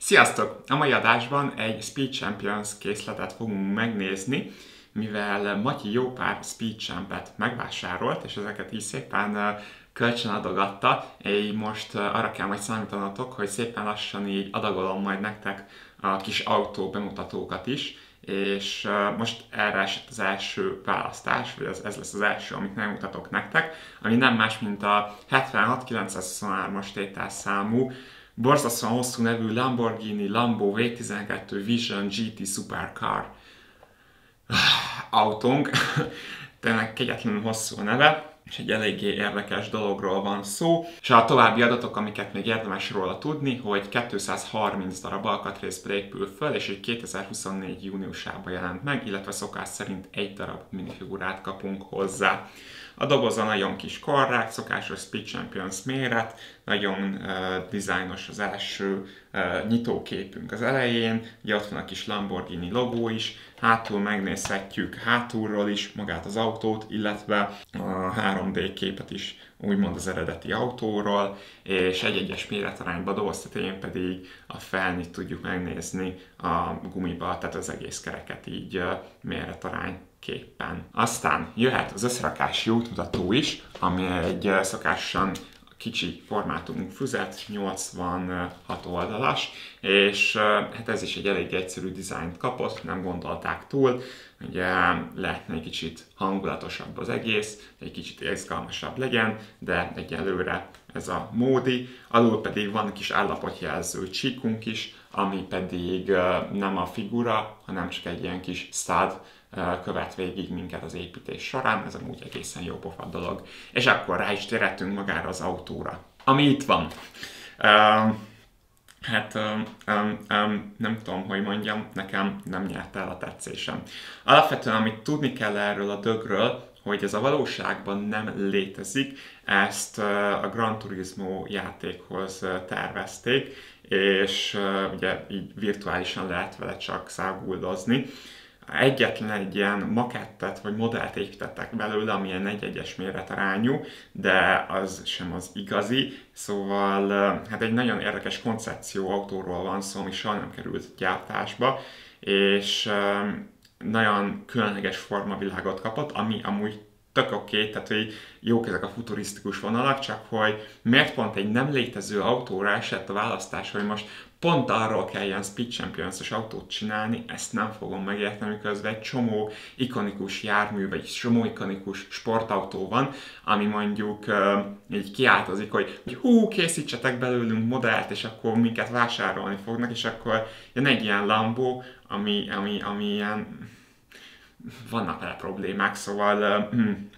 Sziasztok! A mai adásban egy Speed Champions készletet fogunk megnézni, mivel Matyi jó pár Speed Champet megvásárolt, és ezeket is szépen kölcsön adogatta. Így most arra kell majd számítanatok, hogy szépen lassan így adagolom majd nektek a kis autó bemutatókat is, és most erre esett az első választás, vagy ez lesz az első, amit megmutatok nektek, ami nem más, mint a 76923-as tételszámú, borzasztóan hosszú nevű Lamborghini Lambo V12 Vision GT Supercar autónk. Tényleg kegyetlenül hosszú a neve, és egy eléggé érdekes dologról van szó. És a további adatok, amiket még érdemes róla tudni, hogy 230 darab alkatrészből épül föl, és hogy 2024 júniusában jelent meg, illetve szokás szerint egy darab minifigurát kapunk hozzá. A doboza nagyon kis korrekt, szokásos Speed Champions méret, nagyon dizájnos az első nyitóképünk az elején, ugye ott van a kis Lamborghini logó is, hátul megnézhetjük hátulról is magát az autót, illetve a 3D képet is úgymond az eredeti autóról, és egy-egyes méretarányban, doboz tetején pedig a felnyit tudjuk megnézni a gumiba, tehát az egész kereket így méretarány képpen. Aztán jöhet az összerakási útmutató is, ami egy szokásosan kicsi formátumú füzet, 86 oldalas, és hát ez is egy elég egyszerű dizájnt kapott, nem gondolták túl, ugye lehetne egy kicsit hangulatosabb az egész, egy kicsit izgalmasabb legyen, de egyelőre ez a módi. Alul pedig van kis állapotjelző csíkunk is, ami pedig nem a figura, hanem csak egy ilyen kis stud követ végig minket az építés során, ez amúgy egészen jó pofa dolog. És akkor rá is térhetünk magára az autóra. Ami itt van. Nem tudom, hogy mondjam, nekem nem nyert el a tetszésem. Alapvetően, amit tudni kell erről a dögről, hogy ez a valóságban nem létezik, ezt a Gran Turismo játékhoz tervezték, és ugye így virtuálisan lehet vele csak száguldozni. Egyetlen egy ilyen makettet vagy modellt építettek belőle, ami ilyen 1:1-es méretarányú, de az sem az igazi, szóval hát egy nagyon érdekes koncepció autóról van szó, ami soha nem került gyártásba, és nagyon különleges formavilágot kapott, ami amúgy tök oké, tehát hogy jók ezek a futurisztikus vonalak, csak hogy miért pont egy nem létező autóra esett a választás, hogy most pont arról kell ilyen Speed Champions-os autót csinálni, ezt nem fogom megérteni, miközben egy csomó ikonikus jármű, vagy egy csomó ikonikus sportautó van, ami mondjuk így kiáltozik, hogy hú, készítsetek belőlünk modellt, és akkor minket vásárolni fognak, és akkor jön egy ilyen Lambo, ami ilyen vannak vele problémák, szóval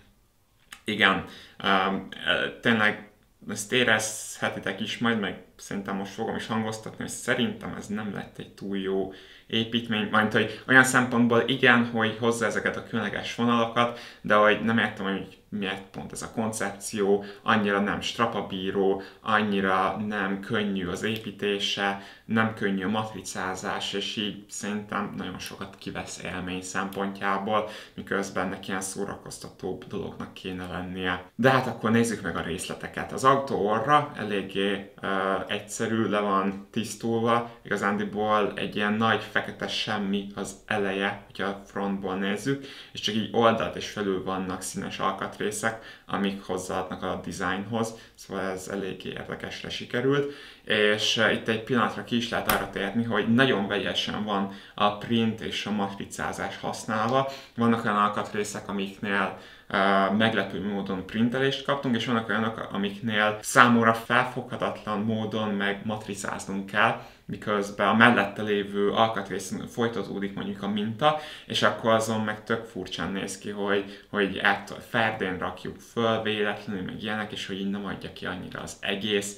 igen, tényleg ezt érezhetitek is majd, meg szerintem most fogom is hangoztatni, hogy szerintem ez nem lett egy túl jó építmény, majd hogy olyan szempontból igen, hogy hozza ezeket a különleges vonalakat, de hogy nem értem, hogy miért pont ez a koncepció, annyira nem strapabíró, annyira nem könnyű az építése, nem könnyű a matricázás, és így szerintem nagyon sokat kivesz élmény szempontjából, miközben neki ilyen szórakoztatóbb dolognak kéne lennie. De hát akkor nézzük meg a részleteket. Az autó orra eléggé egyszerű, le van tisztulva, igazándiból egy ilyen nagy fekete semmi az eleje, hogyha a frontból nézzük, és csak így oldalt és felül vannak színes alkatrészek, amik hozzáadnak a dizájnhoz, szóval ez eléggé érdekesre sikerült, és itt egy pillanatra ki is lehet arra térni, hogy nagyon vegyesen van a print és a matricázás használva. Vannak olyan alkatrészek, amiknél meglepő módon printelést kaptunk, és vannak olyanok, amiknél számomra felfoghatatlan módon meg matricáznunk kell, miközben a mellette lévő alkatrészen folytatódik mondjuk a minta, és akkor azon meg tök furcsán néz ki, hogy ferdén rakjuk föl véletlenül, meg ilyenek, és hogy így nem adja ki annyira az egész.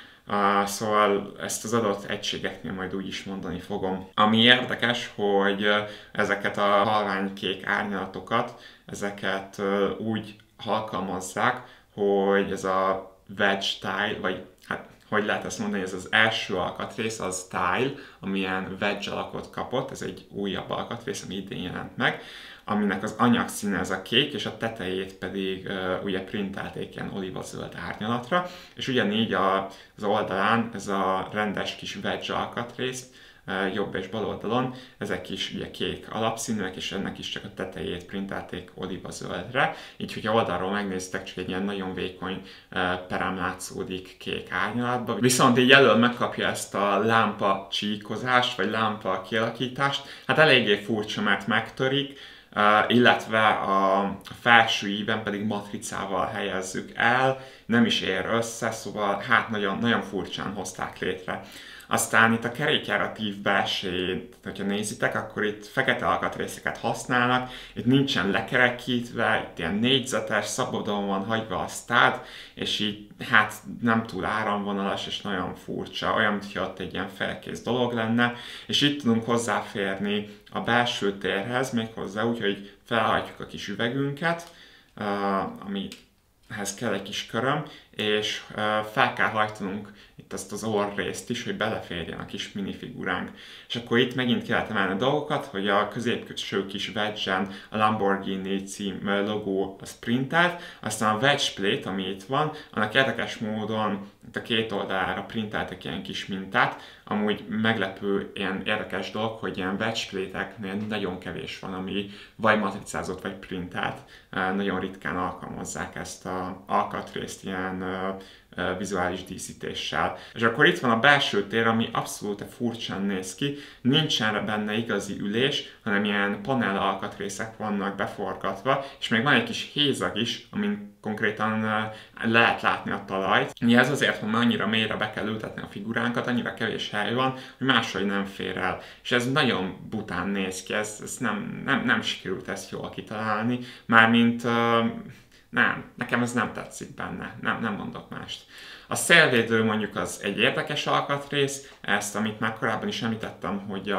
Szóval ezt az adott egységeknél majd úgy is mondani fogom. Ami érdekes, hogy ezeket a halványkék árnyalatokat, ezeket úgy alkalmazzák, hogy ez a wedge tile, vagy hát hogy lehet ezt mondani, ez az első alkatrész, az tile, ami ilyen wedge alakot kapott, ez egy újabb alkatrész, ami idén jelent meg. aminek az anyagszíne ez a kék, és a tetejét pedig ugye printelték ilyen olivazöld árnyalatra, és ugyanígy az oldalán ez a rendes kis wedge alkatrész, jobb és bal oldalon, ezek is ugye kék alapszínűek, és ennek is csak a tetejét printelték olivazöldre, így hogyha oldalról megnéztek, csak egy ilyen nagyon vékony perem látszódik kék árnyalatban. Viszont így elől megkapja ezt a lámpa csíkozást, vagy lámpa kialakítást, hát eléggé furcsa, mert megtörik, illetve a felső íven pedig matricával helyezzük el, nem is ér össze, szóval hát nagyon, nagyon furcsán hozták létre. Aztán itt a kerékjáratív belsejét, hogyha nézitek, akkor itt fekete alkatrészeket használnak, itt nincsen lekerekítve, itt ilyen négyzetes, szabadon van hagyva a sztád, és így hát nem túl áramvonalas, és nagyon furcsa, olyan, mintha ott egy ilyen felkész dolog lenne, és itt tudunk hozzáférni a belső térhez, méghozzá úgy, hogy felhajtjuk a kis üvegünket, amihez kell egy kis köröm, és fel kell hajtanunk itt ezt az orrrészt is, hogy beleférjen a kis minifiguránk. És akkor itt megint kellett emelni a dolgokat, hogy a középső kis wedge-en a Lamborghini cím logó az printelt, aztán a wedge plate, ami itt van, annak érdekes módon itt a két oldalára printeltek ilyen kis mintát. Amúgy meglepő ilyen érdekes dolog, hogy ilyen wedge plate-eknél nagyon kevés van, ami vagy matricázott, vagy printelt. Nagyon ritkán alkalmazzák ezt az alkatrészt ilyen vizuális díszítéssel. És akkor itt van a belső tér, ami abszolút furcsán néz ki, nincsen benne igazi ülés, hanem ilyen panel alkatrészek vannak beforgatva, és még van egy kis hézag is, amin konkrétan lehet látni a talajt. Ez azért van, mert annyira mélyre be kell ültetni a figuránkat, annyira kevés hely van, hogy máshogy nem fér el. És ez nagyon bután néz ki, ez nem sikerült ezt jól kitalálni, mármint nem, nekem ez nem tetszik benne, nem mondok mást. A szélvédő mondjuk az egy érdekes alkatrész, ezt, amit már korábban is említettem, hogy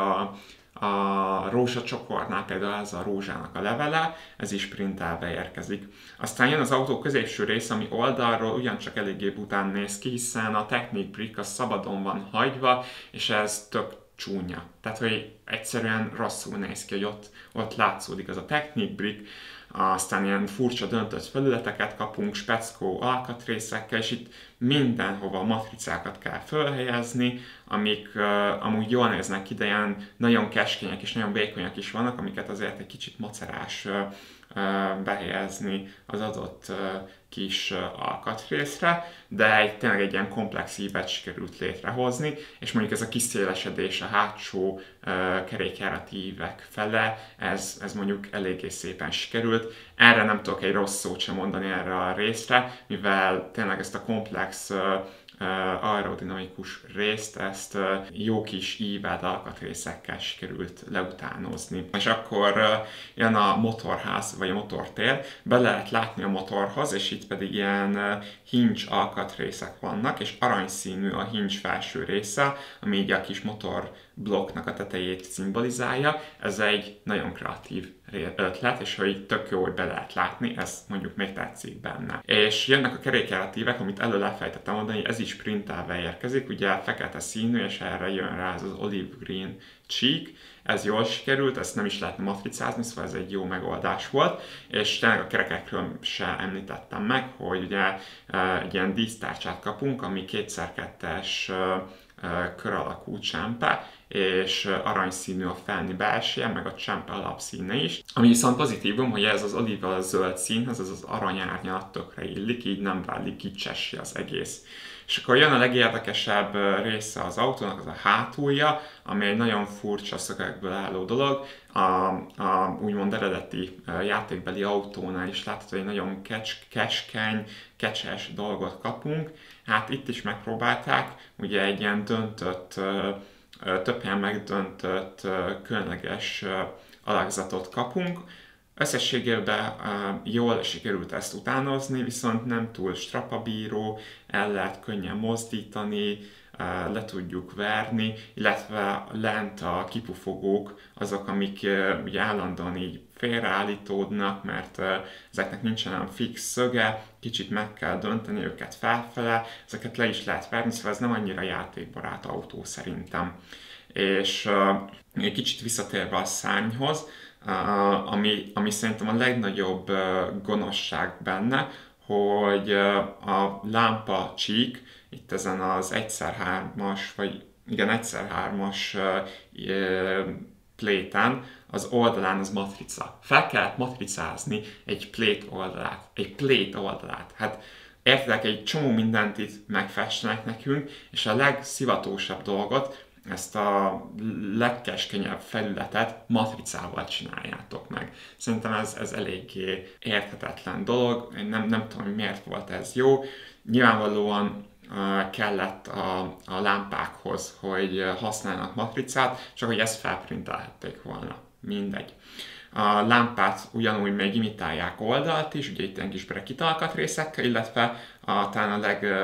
a rózsacsokornál például ez a rózsának a levele, ez is printelve érkezik. Aztán jön az autó középső rész, ami oldalról ugyancsak eléggé bután néz ki, hiszen a Technic Brick az szabadon van hagyva, és ez tök csúnya. Tehát, hogy egyszerűen rosszul néz ki, hogy ott látszódik az a Technic Brick, aztán ilyen furcsa döntött felületeket kapunk, speckó alkatrészekkel, és itt mindenhova matricákat kell fölhelyezni, amik amúgy jól néznek ki, de ilyen nagyon keskenyek és nagyon vékonyak is vannak, amiket azért egy kicsit macerás behelyezni az adott kis alkatrészre, de tényleg egy ilyen komplex ívet sikerült létrehozni, és mondjuk ez a kiszélesedés a hátsó kerékjárati ívek fele, ez mondjuk eléggé szépen sikerült. Erre nem tudok egy rossz szót sem mondani erre a részre, mivel tényleg ezt a komplex aerodinamikus részt, ezt jó kis ívelt alkatrészekkel sikerült leutánozni. És akkor jön a motorház, vagy a motortér, be lehet látni a motorhoz, és itt pedig ilyen hinge alkatrészek vannak, és aranyszínű a hinge felső része, ami így a kis motorblokknak a tetejét szimbolizálja. Ez egy nagyon kreatív ötlet, és hogy tök jó, hogy be lehet látni, ez mondjuk még tetszik benne. És jönnek a kerékjáratívek, amit előbb elfelejtettem mondani, ez is printelve érkezik, ugye fekete színű, és erre jön rá az olive green cheek, ez jól sikerült, ezt nem is lehetne matricázni, szóval ez egy jó megoldás volt, és tényleg a kerekekről se említettem meg, hogy ugye egy ilyen dísztárcsát kapunk, ami 2x2-es kör alakú csempe, és aranyszínű a felni belseje, meg a csempe alapszíne is. Ami viszont pozitívum, hogy ez az oliva zöld színhez, ez az aranyárnyalat tökre illik, így nem válik kicsessé az egész. És akkor jön a legérdekesebb része az autónak, az a hátulja, ami egy nagyon furcsa szögekből álló dolog. A úgymond eredeti játékbeli autónál is látható, hogy nagyon keskeny, kecses dolgot kapunk. Hát itt is megpróbálták, ugye egy ilyen döntött, több helyen megdöntött különleges alakzatot kapunk. Összességében jól sikerült ezt utánozni, viszont nem túl strapabíró, el lehet könnyen mozdítani, le tudjuk verni, illetve lent a kipufogók azok, amik ugye állandóan így félreállítódnak, mert ezeknek nincsen olyan fix szöge, kicsit meg kell dönteni őket felfele, ezeket le is lehet verni, szóval ez nem annyira játékbarát autó szerintem. És egy kicsit visszatérve a szárnyhoz, ami szerintem a legnagyobb gonoszság benne, hogy a lámpa csík, itt ezen az 1x3-as, vagy igen, 1x3-as pléten, az oldalán az matrica. Fel kellett matricázni egy plét oldalát. Hát értedek, egy csomó mindent itt megfestenek nekünk, és a legszivatosabb dolgot, ezt a legkeskenyebb felületet matricával csináljátok meg. Szerintem ez eléggé érthetetlen dolog, én nem tudom, hogy miért volt ez jó. Nyilvánvalóan kellett a lámpákhoz, hogy használjanak matricát, csak hogy ezt felprintelhették volna. Mindegy. A lámpát ugyanúgy még imitálják oldalt is, ugye itt ilyen kis brekita alkatrészekkel, illetve talán a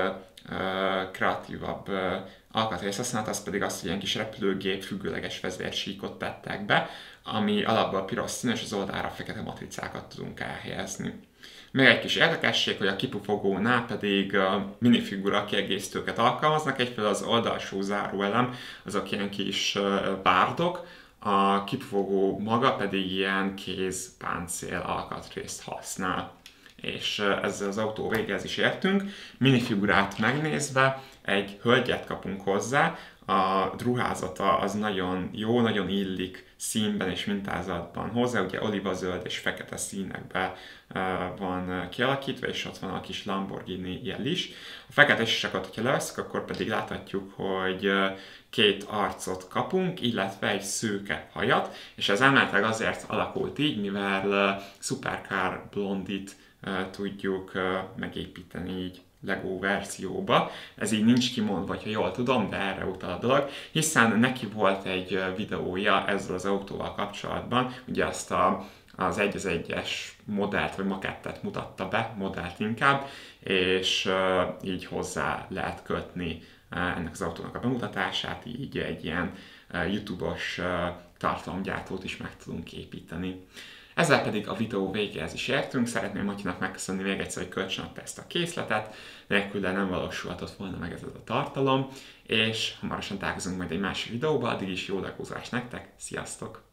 legkreatívabb alkatrész használat, az pedig az, hogy ilyen kis repülőgép függőleges vezérsíkot tettek be, ami alapból piros szín, és az oldalra fekete matricákat tudunk elhelyezni. Még egy kis érdekesség, hogy a kipufogónál pedig minifigura kiegészítőket alkalmaznak, egyfelől az oldalsó záróelem, azok ilyen kis bárdok, a kipufogó maga pedig ilyen kézpáncél alkatrészt használ. És ezzel az autó végéhez is értünk. Minifigurát megnézve egy hölgyet kapunk hozzá, a ruházata az nagyon jó, nagyon illik színben és mintázatban hozzá, ugye olivazöld és fekete színekben van kialakítva, és ott van a kis Lamborghini jel is. A fekete sisakat, hogyha levesszük, akkor pedig láthatjuk, hogy két arcot kapunk, illetve egy szőke hajat, és ez emeletileg azért alakult így, mivel Supercar Blondit tudjuk megépíteni így Lego verzióba. Ez így nincs kimondva, ha jól tudom, de erre utal a dolog, hiszen neki volt egy videója ezzel az autóval kapcsolatban, ugye azt az 1:1-es modellt, vagy makettet mutatta be, modellt inkább, és így hozzá lehet kötni ennek az autónak a bemutatását, így egy ilyen YouTube-os tartalomgyártót is meg tudunk építeni. Ezzel pedig a videó végéhez is értünk. Szeretném Matyinak megköszönni még egyszer, hogy kölcsönadta ezt a készletet, nélküle nem valósulhatott volna meg ez a tartalom, és hamarosan találkozunk majd egy másik videóban, addig is jó legózást nektek, sziasztok!